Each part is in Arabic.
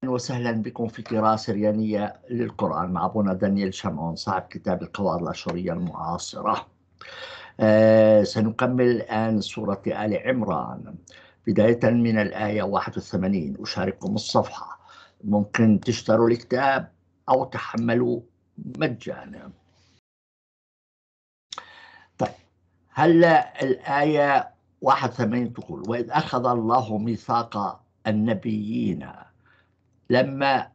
وسهلا بكم في قراءة سريانية للقرآن مع أبونا دانيال شمعون صاحب كتاب القواعد الأشورية المعاصرة. سنكمل الآن سورة آل عمران بداية من الآية 81. أشارككم الصفحة، ممكن تشتروا الكتاب أو تحملوا مجانا. طيب، هلا الآية 81 تقول: وإذ أخذ الله ميثاق النبيين لما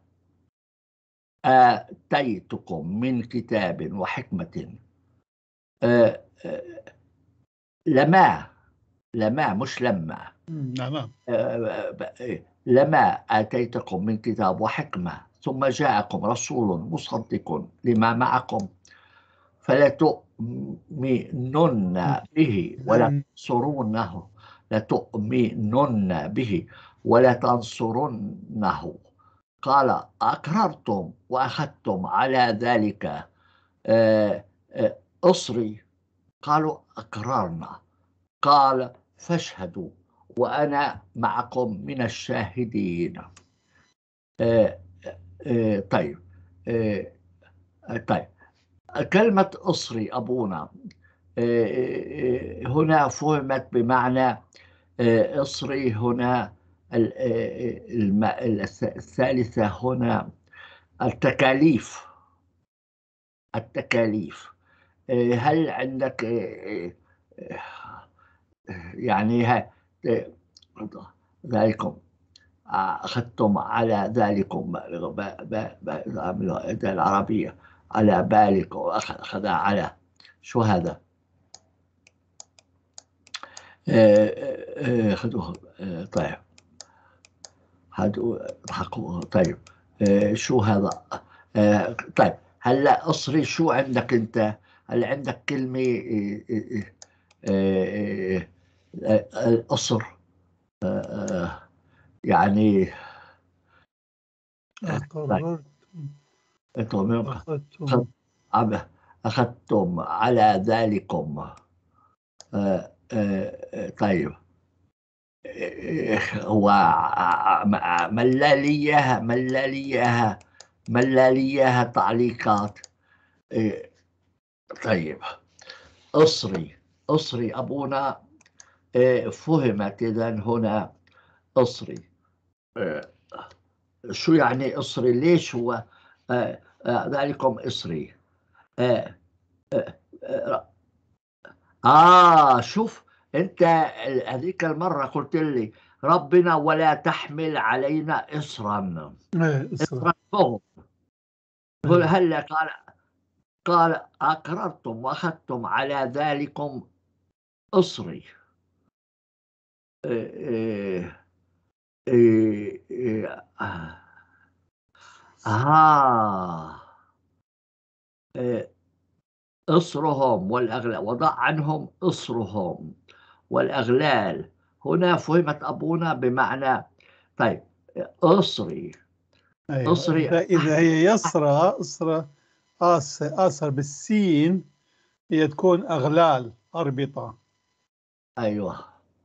آتيتكم من كتاب وحكمة. لما مش لما. لما آتيتكم من كتاب وحكمة ثم جاءكم رسول مصدق لما معكم فلا تؤمنن به ولا تنصرونه. لتؤمنن به ولا تنصرنه. قال: أقررتم وأخذتم على ذلك أصري؟ قالوا: أقررنا. قال: فاشهدوا وأنا معكم من الشاهدين. طيب. طيب، كلمة أصري أبونا هنا فهمت بمعنى أصري هنا. الثالثة هنا التكاليف. هل عندك يعني ذلكم أخذتم على ذلكم العربية على بالك وأخذ على شو هذا؟ خذوه. طيب، اضحكوا. طيب، شو هذا؟ طيب، هلا أصري شو عندك أنت؟ هل عندك كلمة الأصر يعني أخذتم على ذلكم. طيب، هو ملاليها تعليقات. طيب، أصري أبونا فهمت إذن هنا أصري. شو يعني أصري؟ ليش هو ذلكم أصري؟ شوف أنت هذيك المرة قلت لي ربنا ولا تحمل علينا إصرا. إصرا فهم. هلا قال أقررتم وأخذتم على ذلكم أصري. إصرهم والأغلال، وضع عنهم إصرهم والأغلال. هنا فهمت أبونا بمعنى. طيب، أصري. إذا هي يسرى أسر بالسين هي تكون أغلال أربطة. أيوة،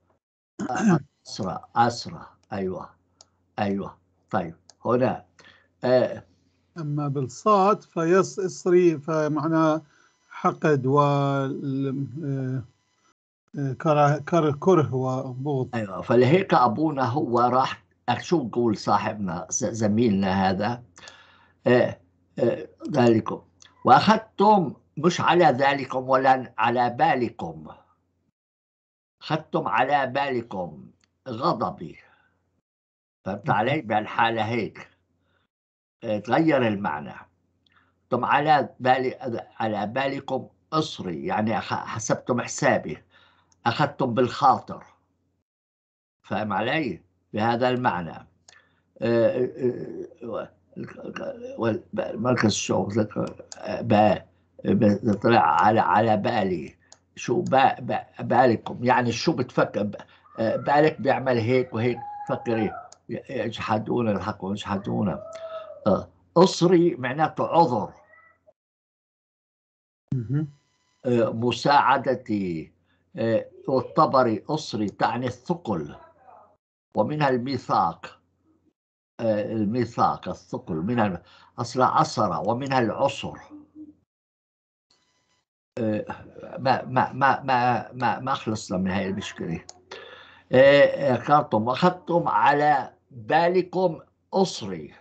أسرى. أيوة. طيب، هنا أما بالصاد فيصري فمعناه حقد و كره وبغض. أيوة، فلهيك أبونا هو راح شو نقول صاحبنا زميلنا هذا ذلكم وأخذتم، مش على ذلكم ولا على بالكم. أخذتم على بالكم غضبي. فهمت علي؟ بهالحالة هيك تغير المعنى. ثم على بالكم أصري، يعني حسبتم حسابي، أخذتم بالخاطر. فهم علي؟ بهذا المعنى. مركز الشغل طلع على بالي. شو بالكم يعني شو بتفكر؟ بالك بيعمل هيك وهيك. فكري يجحدون الحق ويجحدون. أصري معناته عذر. مساعدتي. والطبري أصري تعني الثقل ومنها الميثاق. الميثاق الثقل من أصل عصر ومنها العصر. ما خلصنا من هاي المشكلة. أخذتم على بالكم أسري.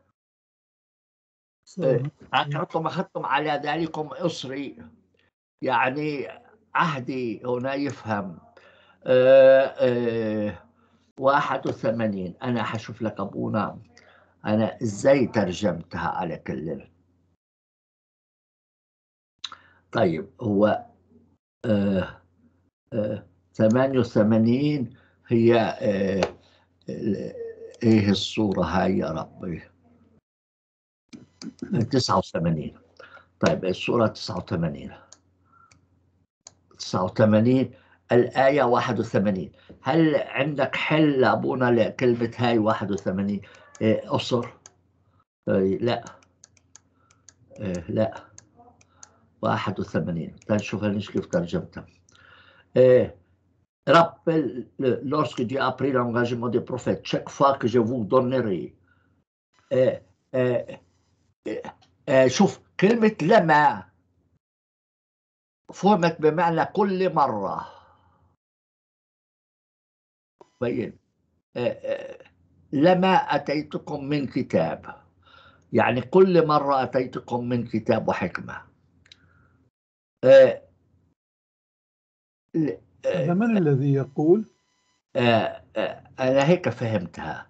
أخذتم على ذلكم أسري، يعني عهدي هنا يفهم. 81. أنا حشوف لك أبونا أنا إزاي ترجمتها على كل. طيب هو 88 هي إيه الصورة هاي يا ربي؟ 89. طيب الصورة 89 الآية 81. هل عندك حل أبونا لكلمة هاي 81؟ أصر؟ لا لا 81. نشوف كيف ترجمتها. Rappelle lorsque Dieu a pris l'engagement des prophètes, chaque fois que je vous donnerai. شوف كلمة لما فهمت بمعنى كل مرة. بين لما أتيتكم من كتاب، يعني كل مرة أتيتكم من كتاب وحكمة. هذا من الذي يقول؟ أنا هيك فهمتها.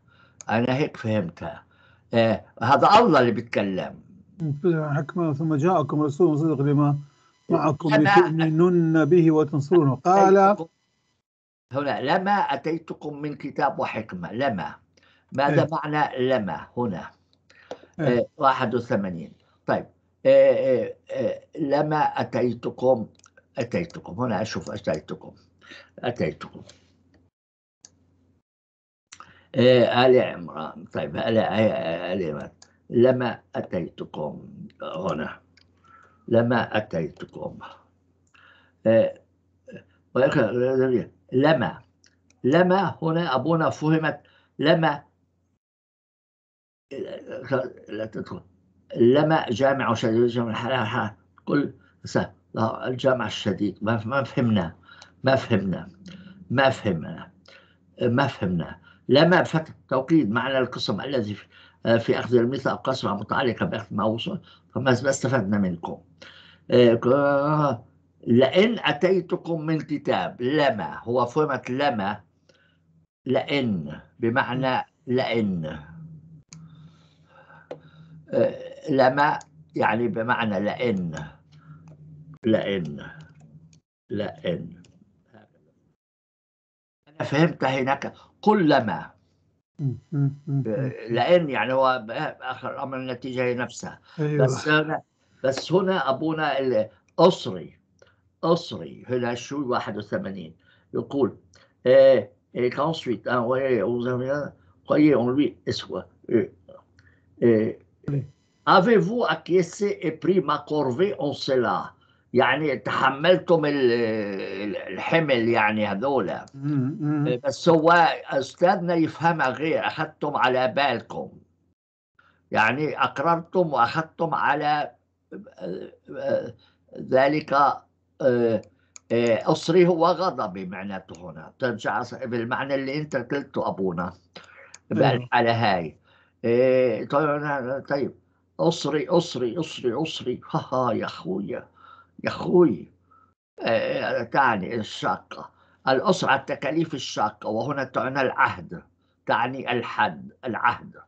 هذا الله اللي بيتكلم. حكمة ثم جاءكم رسول مصدق لما معكم لتؤمنون به وتنصرونه. قال هنا لما أتيتكم من كتاب وحكمة. لما ماذا معنى لما هنا؟ 81. طيب لما أتيتكم هنا أشوف أتيتكم آل عمران. طيب آل عمران. لما أتيتكم هنا، لما أتيتكم لما هنا أبونا فهمت لما لا تدخل. لما جامع شديد كل الجامع الشديد ما فهمنا. لما فتح توكيد معنى القسم الذي في أخذ الميثاق قسمة متعلقة بأخذ ما وصل، فما استفدنا منكم. لئن أتيتكم من كتاب. لما هو فهمت لما لئن بمعنى لئن. لما يعني بمعنى لئن. أنا فهمت هناك كلما. لأن يعني هو آخر الأمر النتيجة هي نفسها. أيوة. بس هنا أبونا الأسري هنا شو 81 يقول qu'ensuite on lui avez-vous acquiescé et pris ma corvée en cela. يعني تحملتم الحمل يعني هذولا. بس هو أستاذنا يفهمها غير. أخذتم على بالكم، يعني أقررتم وأخذتم على ذلك. أسري هو غضبي معناته هنا. ترجع بالمعنى اللي أنت قلته أبونا بالحالة هاي. طيب أسري يا أخوي تعني الشاقة. الأسرة التكاليف الشاقة، وهنا تعني العهد، تعني العهد.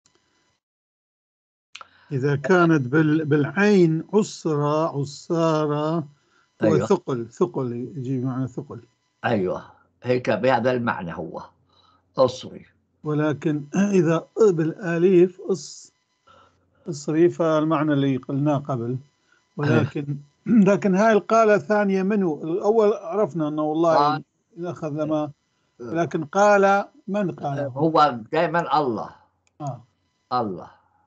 إذا كانت بالعين عصارة أيوة. ثقل يجي معنى ثقل. أيوة هيك بهذا المعنى هو أسري. ولكن إذا بالآليف أسري فالمعنى اللي قلناه قبل. لكن هاي القالة الثانية منه. الأول عرفنا أنه والله أخذ لما، لكن قال من قال؟ هو دائما الله. الله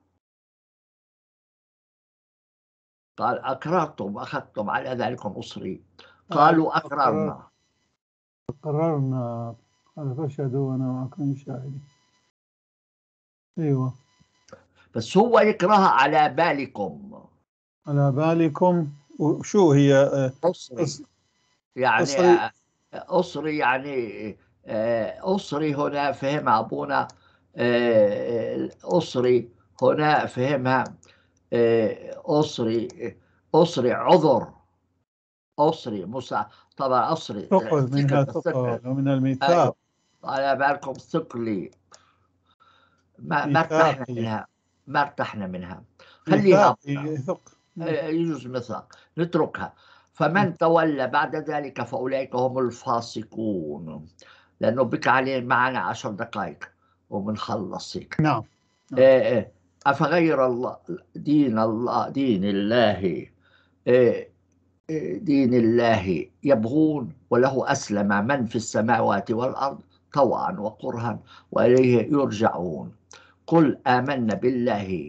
قال أقررتم أخذتم على ذلكم أسري. قالوا أقررنا. قال فاشهدوا وأنا معكم من الشاهدين. أيوة. بس هو يكرهها على بالكم. على بالكم. وشو هي؟ أسري يعني أصري. أسري يعني أسري هنا فهمها أبونا. أسري هنا فهمها أسري. أسري عذر. أسري طبعا أسري ثقل، منها ثقل. ثقل ومن أيوه، الميثاق. على بالكم ثقلي. ما ارتحنا ميثاقي. منها. ما ارتحنا منها. خليها ميثاقي ثقل. يجوز مثلا نتركها. فمن تولى بعد ذلك فأولئك هم الفاسقون. لأنه بك عليه معنا 10 دقائق وبنخلص هيك. نعم. أفغير الله دين الله دين الله آه، دين الله يبغون وله أسلم من في السماوات والأرض طوعا وكرها وإليه يرجعون. قل آمنا بالله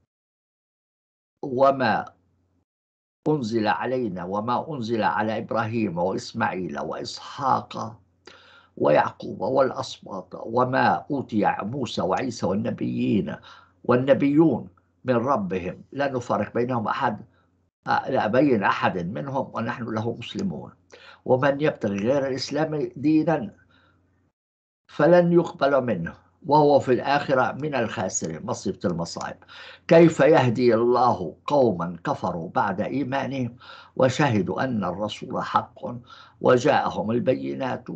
وما أنزل علينا وما أنزل على إبراهيم وإسماعيل وإسحاق ويعقوب والأسباط وما أوتي موسى وعيسى والنبيون من ربهم لا نفرق بينهم أحد لا بين أحد منهم ونحن له مسلمون. ومن يبتغي غير الإسلام دينا فلن يقبل منه وهو في الآخرة من الخاسرين. مصيبة المصائب. كيف يهدي الله قوما كفروا بعد إيمانهم وشهدوا أن الرسول حق وجاءهم البينات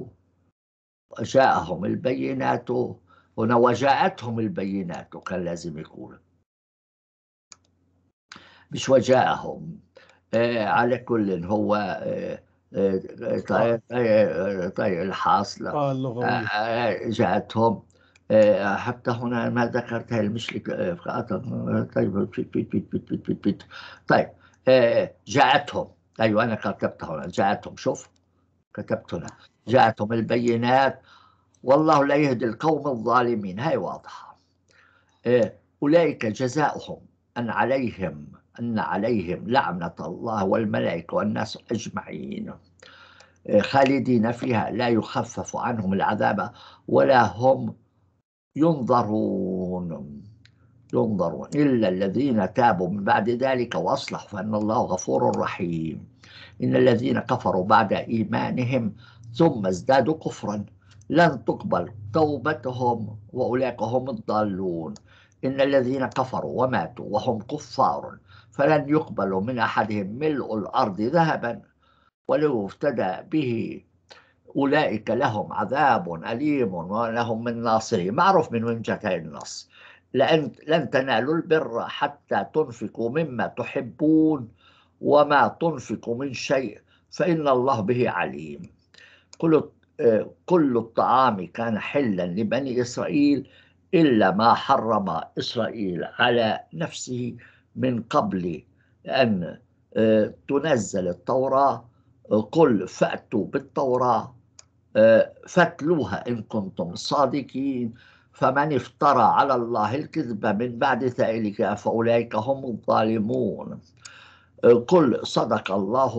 هنا وجاءتهم البينات كان لازم يقول مش وجاءهم. على كل هو طيب الحاصلة اللغوية. جاءتهم. حتى هنا ما ذكرتها المشرك. طيب جاءتهم. أيوة أنا كتبت هنا جاءتهم. شوف كتبت هنا جاءتهم البينات والله لا يهدي القوم الظالمين. هاي واضحة. أولئك جزاؤهم أن عليهم لعنة الله والملائكة والناس أجمعين خالدين فيها لا يخفف عنهم العذاب ولا هم ينظرون إلا الذين تابوا من بعد ذلك وأصلحوا فإن الله غفور رحيم. إن الذين كفروا بعد إيمانهم ثم ازدادوا كفرا لن تقبل توبتهم وأولئك هم الضالون. إن الذين كفروا وماتوا وهم كفار فلن يقبل من أحدهم ملء الأرض ذهبا ولو افتدى به أولئك لهم عذاب أليم ولهم من ناصرين. معروف من وين جاء هذا النص. لن تنالوا البر حتى تنفقوا مما تحبون وما تنفقوا من شيء فإن الله به عليم. كل الطعام كان حلا لبني إسرائيل إلا ما حرم إسرائيل على نفسه من قبل أن تنزل التوراة. قل فأتوا بالتوراة فاتلوها إن كنتم صادقين. فمن افترى على الله الكذب من بعد ذلك فأولئك هم الظالمون. قل صدق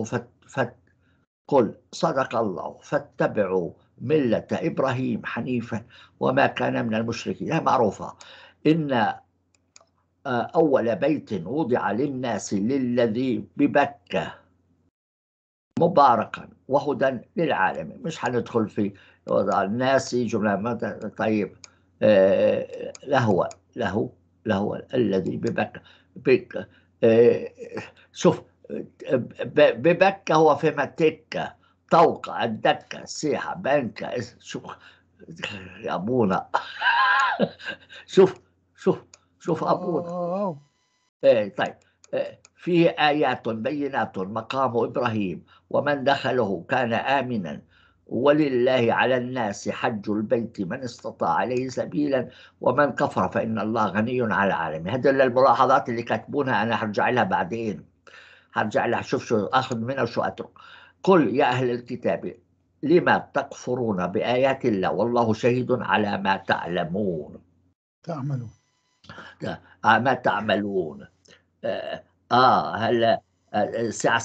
الله فاتبعوا ملة إبراهيم حنيفا وما كان من المشركين. معروفة. إن أول بيت وضع للناس للذي ببكة مباركا وهدى للعالمين. مش هندخل في وضع الناس جملة. طيب له الذي ببكة. شوف ببكة هو في متكة طوقة الدكة سيحة بنكة. شوف يا أبونا شوف أبونا. طيب فيه آيات بينات مقام إبراهيم ومن دخله كان آمنا ولله على الناس حج البيت من استطاع عليه سبيلا ومن كفر فإن الله غني على العالمين. هذه الملاحظات اللي كاتبونها أنا هرجع لها بعدين. هرجع لها شوف شو أخذ منها وشو أترك. قل يا أهل الكتاب لما تكفرون بآيات الله والله شهيد على ما تعملون. هلا الساعة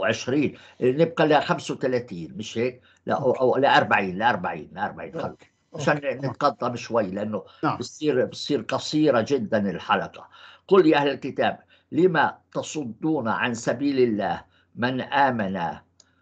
26 نبقى ل 35 مش هيك؟ لا أو ل 40 خلص. عشان نتقدم شوي، لأنه بتصير قصيرة جدا الحلقة. قل يا أهل الكتاب لما تصدون عن سبيل الله من آمن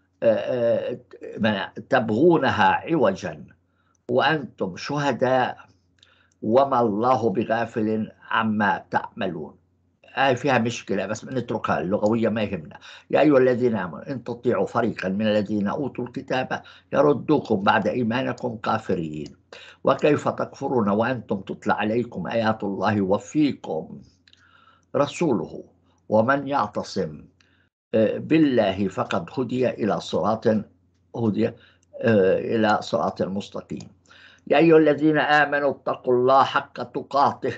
تبغونها عوجا وأنتم شهداء وما الله بغافل عما تعملون. فيها مشكلة بس بنتركها، اللغوية ما يهمنا. يا أيها الذين آمنوا إن تطيعوا فريقا من الذين أوتوا الكتاب يردوكم بعد إيمانكم كافرين وكيف تكفرون وأنتم تتلى عليكم آيات الله وفيكم رسوله ومن يعتصم بالله فقد هدي إلى صراط مستقيم. يا أيها الذين آمنوا اتقوا الله حق تقاته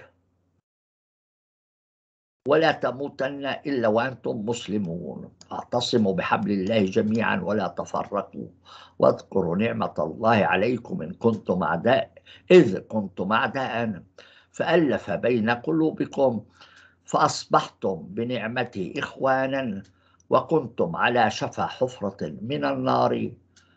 ولا تموتن إلا وأنتم مسلمون. اعتصموا بحبل الله جميعا ولا تفرقوا واذكروا نعمة الله عليكم إذ كنتم أعداء فألف بين قلوبكم فأصبحتم بنعمته إخوانا وكنتم على شفا حفرة من النار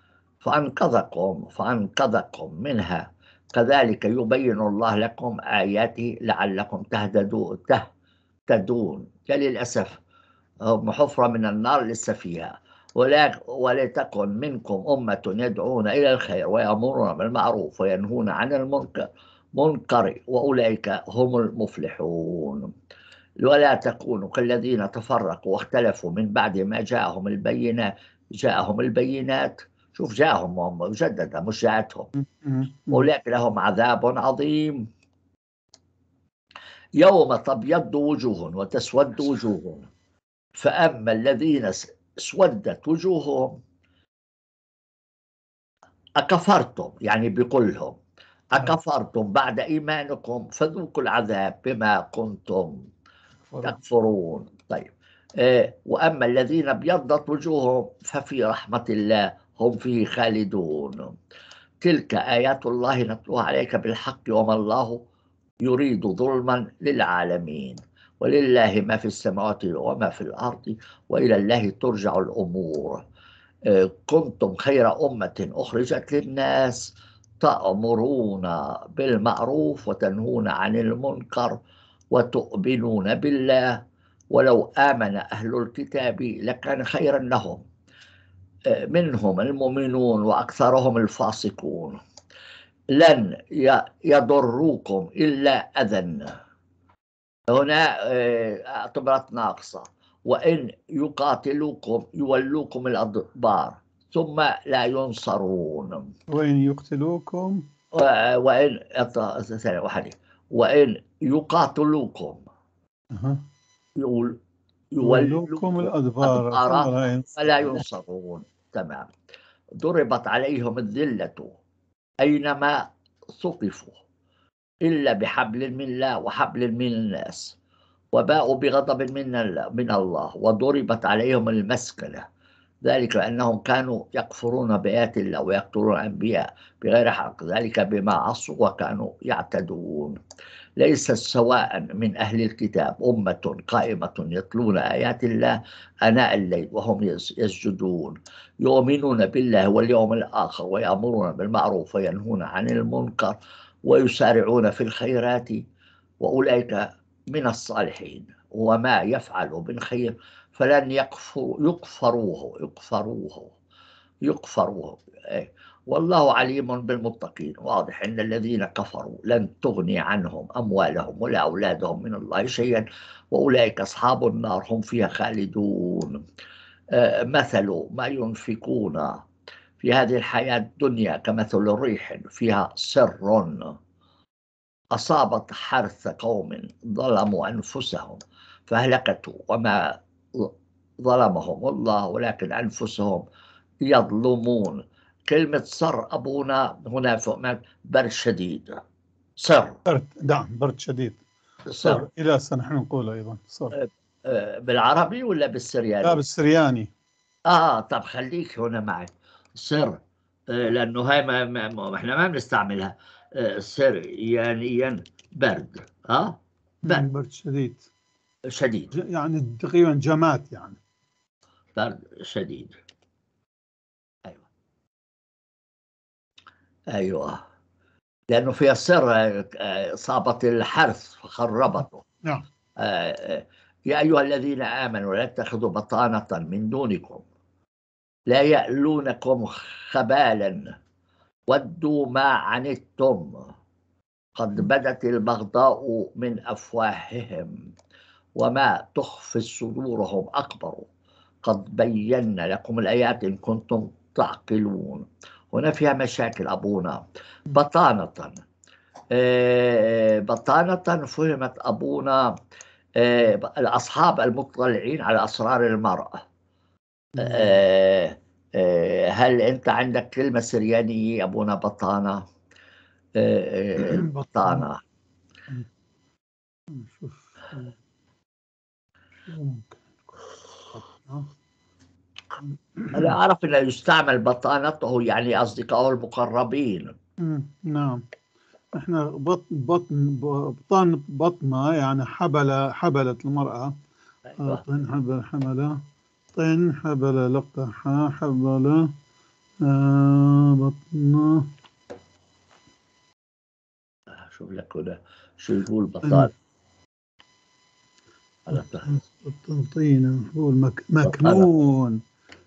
فأنقذكم منها كذلك يبين الله لكم آياته لعلكم تهتدون. للأسف حفرة من النار لسه فيها. ولتكن منكم أمة يدعون إلى الخير ويأمرون بالمعروف وينهون عن المنكر وأولئك هم المفلحون. ولا تكونوا كالذين تفرقوا واختلفوا من بعد ما جاءهم البينات. شوف جاءهم هم مجددا مش جاءتهم. أولئك لهم عذاب عظيم يوم تبيض وجوه وتسود وجوه فأما الذين اسودت وجوههم أكفرتم، يعني بقولهم أكفرتم بعد إيمانكم فذوقوا العذاب بما كنتم تكفرون. طيب وأما الذين ابيضت وجوههم ففي رحمة الله هم فيه خالدون. تلك آيات الله نتلوها عليك بالحق وما الله يريد ظلما للعالمين ولله ما في السماوات وما في الأرض وإلى الله ترجع الأمور. كنتم خير أمة أخرجت للناس تأمرون بالمعروف وتنهون عن المنكر وتؤمنون بالله ولو آمن أهل الكتاب لكان خيرا لهم منهم المؤمنون وأكثرهم الفاسقون. لن يضروكم إلا أذى، هنا اعتبرت ناقصة. وإن يقاتلوكم يولوكم الأدبار ثم لا ينصرون. وإن يقتلوكم وإن يقاتلوكم يولوكم الأدبار فلا ينصرون. تمام. ضربت عليهم الذلة أينما ثقفوا إلا بحبل من الله وحبل من الناس وباءوا بغضب من الله وضربت عليهم المسكنة ذلك لأنهم كانوا يكفرون بآيات الله ويقتلون الأنبياء بغير حق ذلك بما عصوا وكانوا يعتدون. ليس سواء من أهل الكتاب أمة قائمة يتلون آيات الله آناء الليل وهم يسجدون يؤمنون بالله واليوم الآخر ويأمرون بالمعروف وينهون عن المنكر ويسارعون في الخيرات وأولئك من الصالحين وما يفعلوا من خير فلن يكفروه. والله عليم بالمتقين. واضح أن الذين كفروا لن تغني عنهم أموالهم ولا أولادهم من الله شيئا وأولئك أصحاب النار هم فيها خالدون. مثل ما ينفقون في هذه الحياة الدنيا كمثل الريح فيها سر أصابت حرث قوم ظلموا أنفسهم فهلكتوا وما ظلمهم الله ولكن أنفسهم يظلمون. كلمة سر أبونا هنا فوق برد شديد. سر برد شديد. سر إلى نحن نقول أيضا سر بالعربي ولا بالسرياني؟ لا بالسرياني. طب خليك هنا معي. سر لأنه هاي ما احنا ما بنستعملها. سريانيا برد. برد شديد يعني تقريبا جماد، يعني برد شديد. أيوة لأنه فيها سر. صابت الحرث فخربته. نعم. يا أيها الذين آمنوا لا تتخذوا بطانة من دونكم لا يألونكم خبالا ودوا ما عنتم قد بدت البغضاء من أفواههم وما تخفي صدورهم أكبر قد بينا لكم الآيات إن كنتم تعقلون. هنا فيها مشاكل أبونا. بطانة، بطانة فهمت أبونا الأصحاب المطلعين على أسرار المرأة. هل أنت عندك كلمة سريانية أبونا بطانة؟ بطانة. شوف شو ممكن أنا أعرف أنه يستعمل بطانته يعني أصدقائه المقربين. نعم. احنا بطنة يعني حبلت المرأة. أيوة. طن حبل طن حبل لقح حبل بطنة. شوف لك هنا شو يقول بطانة. طينة هو مكنون.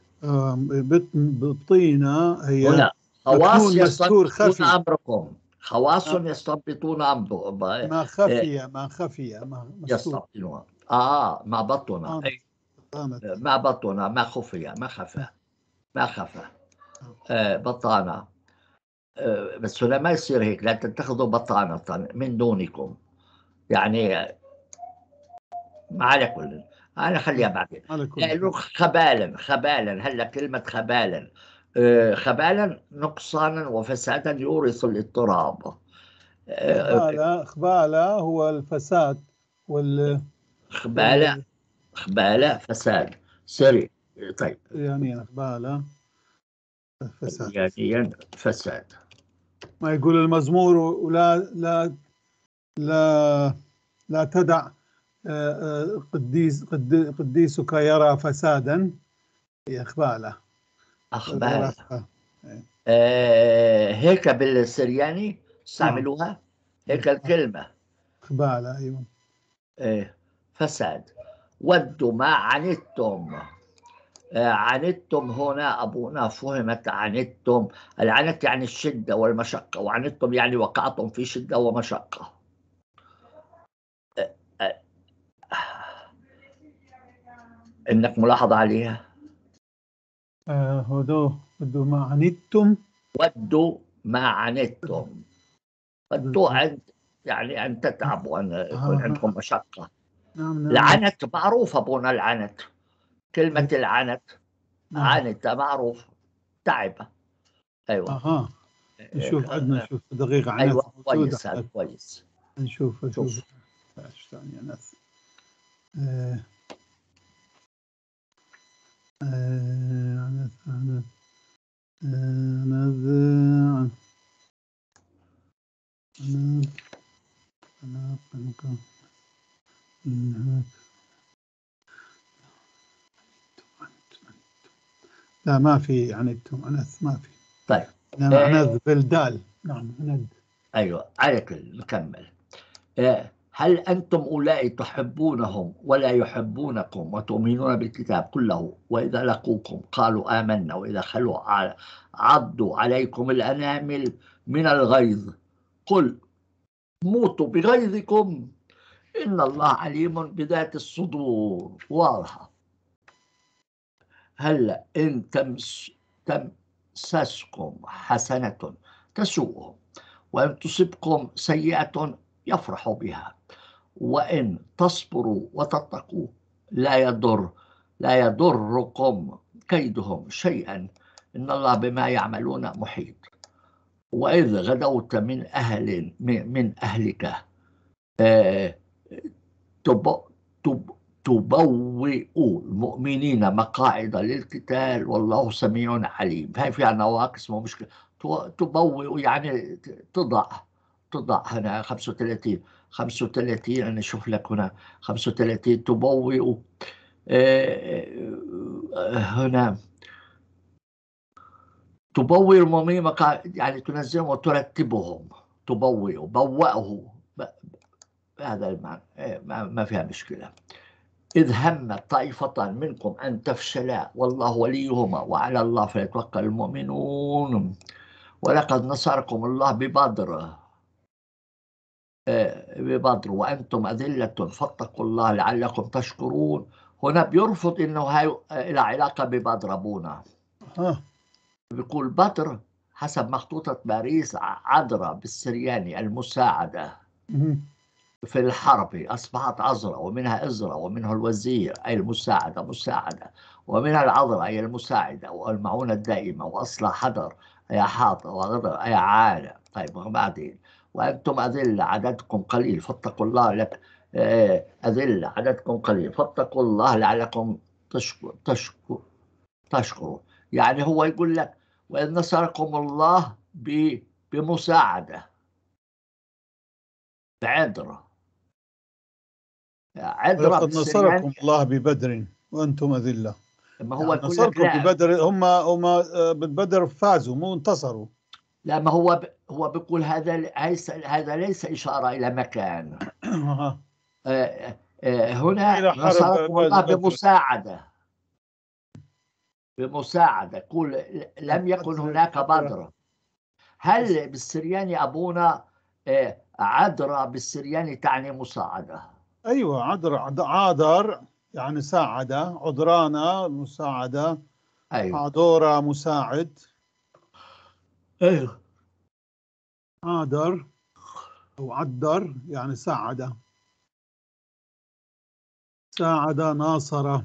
بطينة هي هنا خواص مكنون مستور يستنبطون خفي. أمركم، خواص يستنبطون أمركم. ما خفي ما مستور. يستبطنون ما بطن ما بطن ما خفي ما خفى ما خفى بطانة. بس هنا ما يصير هيك. لا تتخذوا بطانة من دونكم يعني ما على كل. أنا خليها بعدين. لأنه خبالا هلا كلمة خبالا خبالا نقصانا وفسادا يورث الاضطراب. خبالة هو الفساد خبالة فساد سري. طيب يعني خبالة فساد يعني فساد. ما يقول المزمور ولا لا لا لا تدع قديسك يرى فسادا. هي خبالة. أخبال. هيك بالسرياني استعملوها هيك الكلمة خبالة. أيوة. فساد. ودوا ما عنتم. عنتم هنا أبونا فهمت عنتم. العنت يعني الشدة والمشقة، وعنتم يعني وقعتم في شدة ومشقة. إنك ملاحظ عليها. ودوا ما عنتم. ودوا ما عنتم. ودوا يعني أن تتعبوا وأن يكون عندكم مشقة. نعم. العنت معروف أبونا. العنت كلمة العنت عنت معروف تعب. أيوة. نشوف عندنا شوف دقيقة عنت. أيوة كويس هذا كويس. نشوف ايش ثاني عنت. لا ما في عنتم عنث ما في. طيب عنذ بالدال. نعم عنذ. أيوة على كل نكمل. هل أنتم أولئك تحبونهم ولا يحبونكم وتؤمنون بالكتاب كله وإذا لقوكم قالوا آمنا وإذا خلوا عضوا عليكم الأنامل من الغيظ قل موتوا بغيظكم إن الله عليم بذات الصدور. واضحة. هلا إن تمسسكم حسنة تسوءهم وإن تصبكم سيئة يفرحوا بها وإن تصبروا وتتقوا لا يضركم كيدهم شيئا إن الله بما يعملون محيط. وإذ غدوت من أهلك تبوئ المؤمنين مقاعد للقتال والله سميع عليم. هاي فيها نواقص مو مشكلة. تبوئ يعني تضع هنا 35 أنا أشوف لك هنا 35 تبوئ هنا تبوئ المؤمنين مقاعد يعني تنزلهم وترتبهم تبوئوا، بوأه، هذا المعنى، ما فيها مشكلة. إذ همت طائفة منكم أن تفشلا والله وليهما وعلى الله فليتوكل المؤمنون ولقد نصركم الله ببدر وأنتم أذلة فاتقوا الله لعلكم تشكرون. هنا بيرفض إنه هاي إلى علاقة ببدر أبونا، بيقول بدر حسب مخطوطة باريس عذرا بالسرياني المساعدة في الحرب، أصبحت عذرا ومنها إزرا ومنها الوزير أي المساعدة مساعدة، ومنها العذرا أي المساعدة والمعونة الدائمة، وأصلها حذر أي حاطة وغدر أي عالة. طيب وبعدين وأنتم أذلة عددكم قليل فاتقوا الله لك أذلة عددكم قليل فاتقوا الله لعلكم تشكروا. يعني هو يقول لك وإذ نصركم الله بمساعدة عذرا ولقد نصركم الله ببدر وأنتم أذلة. ما هو يعني نصركم ببدر، هم بالبدر فازوا مو انتصروا. لا، ما هو بيقول هذا ليس إشارة إلى مكان. هنا نصركم الله بمساعدة قول لم يكن هناك بدر. هل بالسرياني أبونا عذرا بالسرياني تعني مساعدة؟ أيوة، عذر يعني ساعدة، عذرانا مساعدة، أيوة. عذورة مساعد. أيوة. عذر أو عذر يعني ساعدة، ساعدة ناصرة.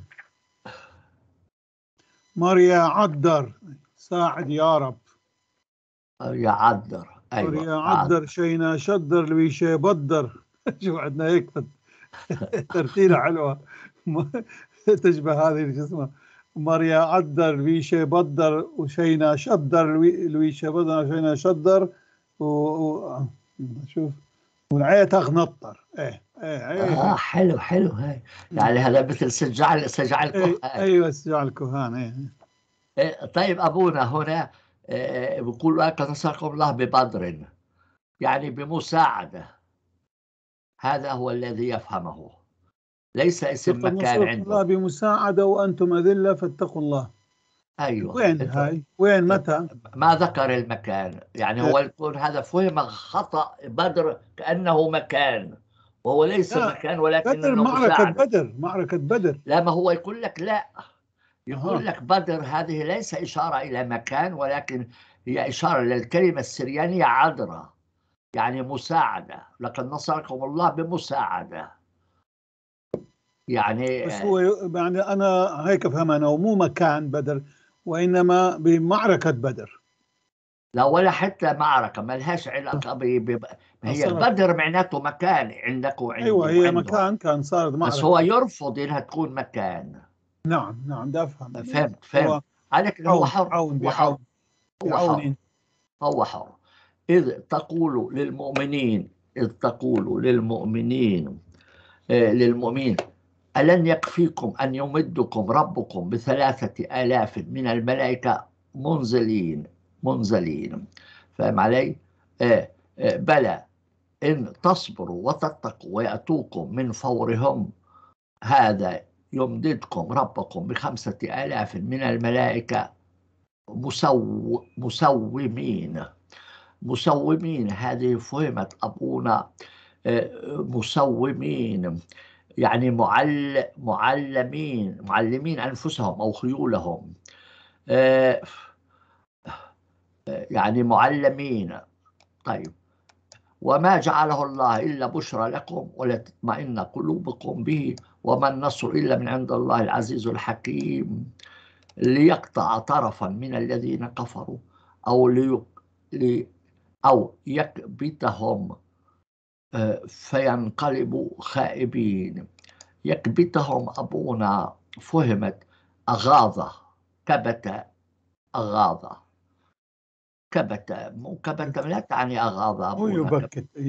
مريا عذر ساعد يا رب. يا عذر. أيوة. مريا عذر شينا شدر لويشي بدر. شو عندنا هيك ترتيلة حلوة تشبه هذه شو اسمه، مريا عذر لويشي بدر وشينا شدر لويشي بدر شينا شدر شوف والعية تغنطر. حلو هاي، يعني هذا مثل سجع الكهان. ايوه سجع الكهان. طيب أبونا هنا بيقول لقد نصركم الله ببدر يعني بمساعدة، هذا هو الذي يفهمه، ليس اسم مكان عنده. الله بمساعدة وأنتم أذلة فاتقوا الله. أيوة. وين هاي؟ وين متى؟ ما ذكر المكان، يعني هو يكون هذا فهم خطأ بدر كأنه مكان، وهو ليس مكان ولكنه مساعدة. معركة بدر. لا، ما هو يقول لك لا، يقول لك بدر هذه ليس إشارة إلى مكان ولكن هي إشارة للكلمة السريانية عذرا يعني مساعدة. لقد نصركم الله بمساعدة يعني. بس هو يعني أنا هيك أفهم أنا، ومو مكان بدر وإنما بمعركة بدر. لا، ولا حتى معركة، ما لهاش علاقة هي بدر معناته مكان عندك وعندي. أيوة هي مكان كان صارت معركة، بس هو يرفض إنها تكون مكان. نعم ده أفهم. فهمت عليك. هو حر. هو حر. إذ تقول للمؤمنين ألن يكفيكم أن يمدكم ربكم ب3,000 من الملائكة منزلين. فهم علي؟ بلى إن تصبروا وتتقوا ويأتوكم من فورهم هذا يمددكم ربكم ب5,000 من الملائكة مسومين. هذه فهمت أبونا مسومين يعني معلمين أنفسهم أو خيولهم، يعني معلمين. طيب وما جعله الله إلا بشرى لكم ولتطمئن قلوبكم به وما النصر إلا من عند الله العزيز الحكيم ليقطع طرفا من الذين كفروا أو يكبتهم فينقلبوا خائبين. يكبتهم أبونا فهمت أغاظة، كبت أغاظة، كبت لا تعني أغاظة أبونا.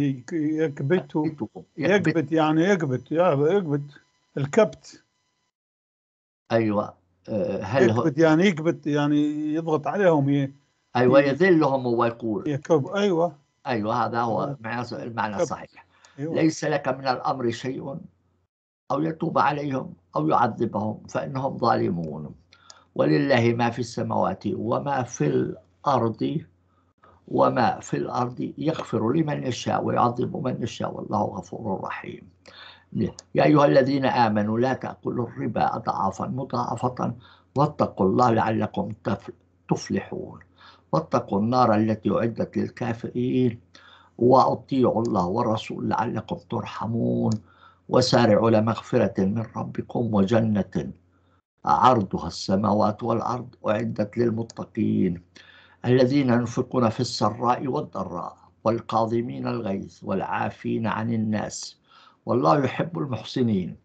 يكبت يعني يكبت الكبت. أيوة. هل يكبت يعني يكبت يعني يضغط عليهم أيوة يذلهم هو يقول. أيوة أيوة هذا هو المعنى الصحيح. أيوة. ليس لك من الأمر شيء أو يتوب عليهم أو يعذبهم فإنهم ظالمون، ولله ما في السماوات وما في الأرض يغفر لمن يشاء ويعذب من يشاء والله غفور رحيم. يا أيها الذين آمنوا لا تأكلوا الربا أضعافا مضاعفة واتقوا الله لعلكم تفلحون، واتقوا النار التي أعدت للكافرين وأطيعوا الله والرسول لعلكم ترحمون، وسارعوا لمغفرة من ربكم وجنة عرضها السماوات والأرض أعدت للمتقين الذين ينفقون في السراء والضراء والكاظمين الغيظ والعافين عن الناس والله يحب المحسنين.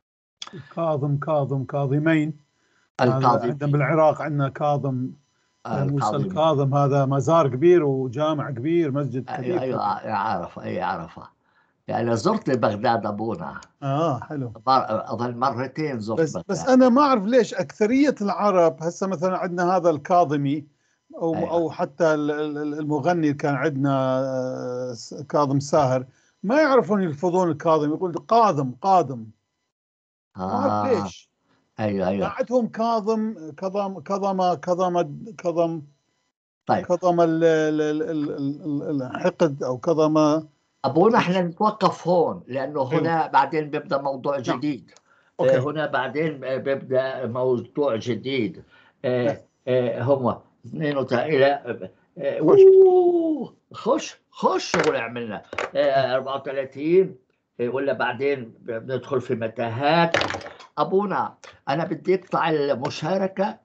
كاظمين. عندنا بالعراق عندنا كاظم موسى الكاظم، هذا مزار كبير وجامع كبير، مسجد كبير. أيوة أعرفه. يعني زرت بغداد أبونا. حلو. أظن مرتين زرت بغداد. بس أنا ما أعرف ليش أكثرية العرب هسه مثلا عندنا هذا الكاظمي أو حتى المغني اللي كان عندنا كاظم ساهر ما يعرفون يلفظون الكاظم، يقول قاظم. ما أعرف ليش. أيوة عندهم كاظم كظم. طيب كظم الحقد أو كظم. أبونا احنا نتوقف هون لأنه هنا بعدين بيبدأ موضوع جديد. هنا بعدين بيبدأ موضوع جديد. هم 2 إلى خش شغل عملنا 34 ولا بعدين بندخل في متاهات. أبونا أنا بدي أقطع المشاركة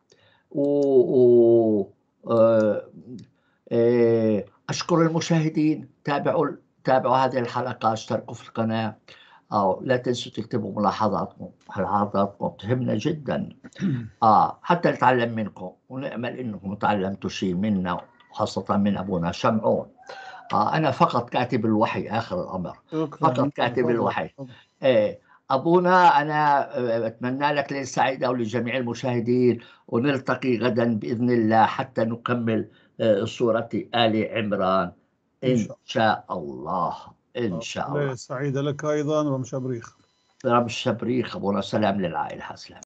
أشكر المشاهدين. تابعوا هذه الحلقة، اشتركوا في القناة، أو لا تنسوا تكتبوا ملاحظاتكم تهمنا جدا حتى نتعلم منكم، ونأمل أنكم تعلمتوا شيء منا خاصة من أبونا شمعون. أنا فقط كاتب الوحي آخر الأمر، فقط كاتب الوحي. أبونا أنا أتمنى لك ليلة سعيدة ولجميع المشاهدين، ونلتقي غدا بإذن الله حتى نكمل سورة آل عمران إن شاء الله. إن شاء الله. ليلة سعيدة لك أيضا. رمش بريخ أبونا، سلام للعائلة. سلام.